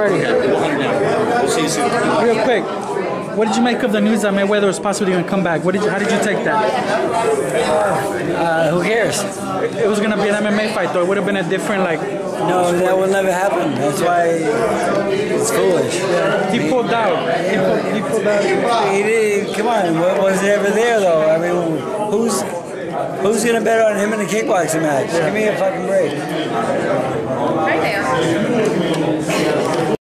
Freddie. Okay, 100 now. We'll see you soon. Real quick, what did you make of the news that Mayweather was possibly going to come back? How did you take that? Who cares? It was going to be an MMA fight, though. It would have been a different, like... No, that will never happen. That's why it's foolish. Yeah. He pulled out. He pulled out. He did. Come on, was he ever there though? I mean, who's gonna bet on him in a kickboxing match? Give me a fucking break. Right there.